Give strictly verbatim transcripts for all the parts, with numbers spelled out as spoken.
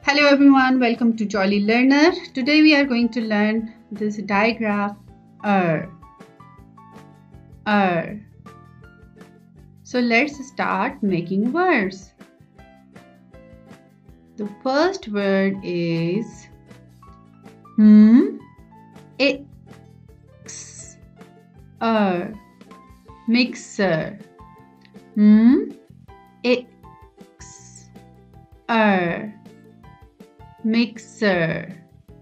Hello everyone, welcome to Jolly Learner. Today we are going to learn this digraph er. Er. So let's start making words. The first word is hmm, x, er, mixer. Hmm, x, er, mixer.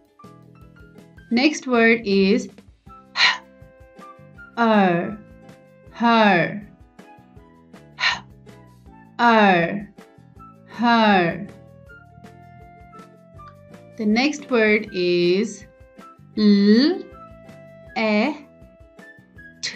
Next word is h, er, her, h, er, her. The next word is l, e, t,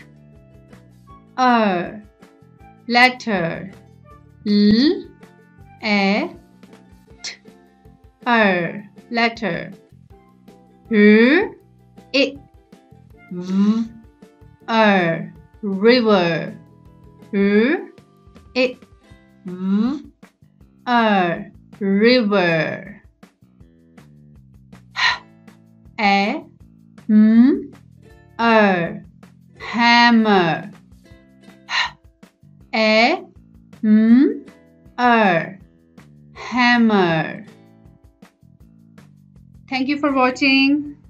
er, letter. L, e, t, er, letter. R, I, v, er, river. R, I, v, er, river. H, e, m, er, hammer. H, e, m, er, hammer. Thank you for watching.